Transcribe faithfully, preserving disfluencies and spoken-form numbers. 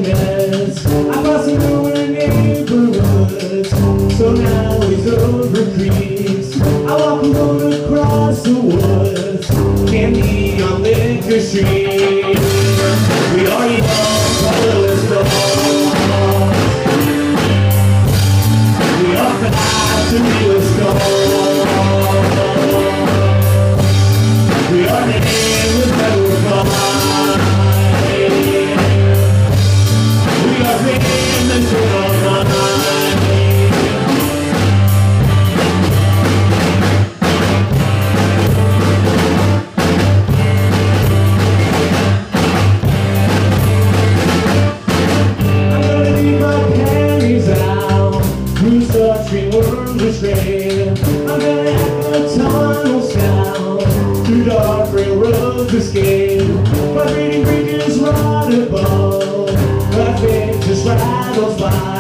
darkness. I crossed the ruined neighborhoods, so now he's over creeks. I walk alone across the woods, candy on Liquor Street. We are young, colorless dogs. We are fast to be with stars. We are nameless, never fine. We are famous in our mind. I'm gonna leave my panties out, cruise the street world astray. I'm gonna have the tunnels down, through dark railroads escape. My reading bridges right above, my faith just rattles by.